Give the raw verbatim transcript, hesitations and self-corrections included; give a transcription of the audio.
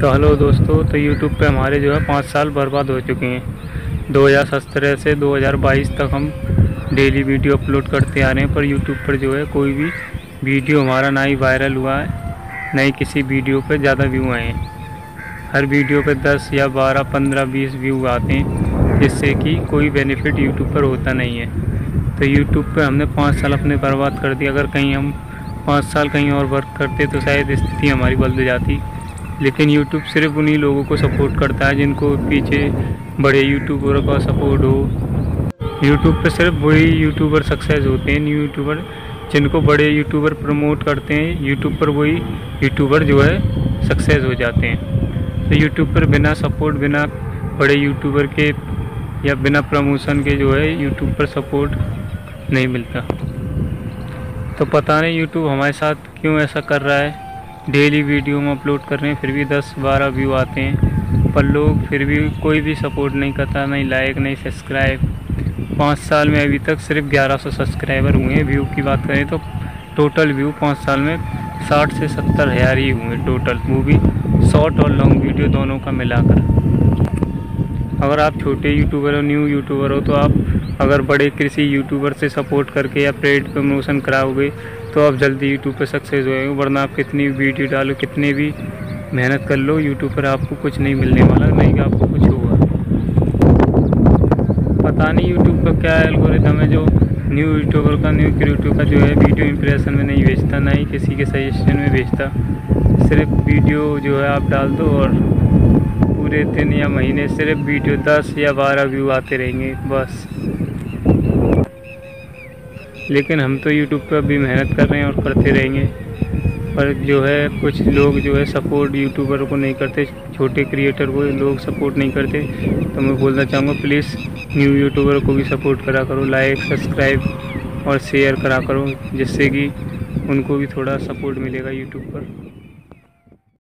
तो हेलो दोस्तों, तो यूट्यूब पे हमारे जो है पाँच साल बर्बाद हो चुके हैं। दो हज़ार सत्रह से दो हज़ार बाईस तक हम डेली वीडियो अपलोड करते आ रहे हैं, पर यूट्यूब पर जो है कोई भी वीडियो हमारा ना ही वायरल हुआ है, ना ही किसी वीडियो पे ज़्यादा व्यू आए हैं। हर वीडियो पे दस या बारह पंद्रह बीस व्यू आते हैं, जिससे कि कोई बेनिफिट यूट्यूब पर होता नहीं है। तो यूट्यूब पे हमने पाँच साल अपने बर्बाद कर दिए। अगर कहीं हम पाँच साल कहीं और वर्क करते तो शायद स्थिति हमारी बदल जाती, लेकिन यूट्यूब सिर्फ उन्हीं लोगों को सपोर्ट करता है जिनको पीछे बड़े यूट्यूबर का सपोर्ट हो। यूट्यूब पे सिर्फ वही यूट्यूबर सक्सेस होते हैं, न्यू यूट्यूबर जिनको बड़े यूट्यूबर प्रमोट करते हैं, यूट्यूब पर वही यूट्यूबर जो है सक्सेस हो जाते हैं। तो यूट्यूब पर बिना सपोर्ट, बिना बड़े यूट्यूबर के या बिना प्रमोशन के जो है यूट्यूब पर सपोर्ट नहीं मिलता। तो पता नहीं यूट्यूब हमारे साथ क्यों ऐसा कर रहा है। डेली वीडियो में अपलोड कर रहे हैं, फिर भी दस बारह व्यू आते हैं, पर लोग फिर भी कोई भी सपोर्ट नहीं करता, नहीं लाइक नहीं सब्सक्राइब। पाँच साल में अभी तक सिर्फ ग्यारह सौ सब्सक्राइबर हुए हैं। व्यू की बात करें तो टोटल व्यू पाँच साल में साठ से सत्तर हज़ार ही हुए टोटल, वो भी शॉर्ट और लॉन्ग वीडियो दोनों का मिलाकर। अगर आप छोटे यूट्यूबर हो, न्यू यूट्यूबर हो, तो आप अगर बड़े किसी यूट्यूबर से सपोर्ट करके या पेड प्रमोशन कराओगे तो आप जल्दी यूट्यूब पर सक्सेस होएंगे। वरना आप कितनी वीडियो डालो, कितने भी मेहनत कर लो, यूट्यूब पर आपको कुछ नहीं मिलने वाला, नहीं आपको कुछ होगा। पता नहीं यूट्यूब का क्या एल्गोरिथम है जो न्यू यूट्यूबर का न्यू क्रिएटर का जो है वीडियो इंप्रेशन में नहीं भेजता, ना ही किसी के सजेशन में भेजता। सिर्फ वीडियो जो है आप डाल दो और पूरे दिन या महीने सिर्फ वीडियो दस या बारह व्यू आते रहेंगे बस। लेकिन हम तो यूट्यूब पर भी मेहनत कर रहे हैं और करते रहेंगे, पर जो है कुछ लोग जो है सपोर्ट यूट्यूबर को नहीं करते, छोटे क्रिएटर को लोग सपोर्ट नहीं करते। तो मैं बोलना चाहूँगा प्लीज़ न्यू यूट्यूबर को भी सपोर्ट करा करो, लाइक सब्सक्राइब और शेयर करा करो, जिससे कि उनको भी थोड़ा सपोर्ट मिलेगा यूट्यूब पर।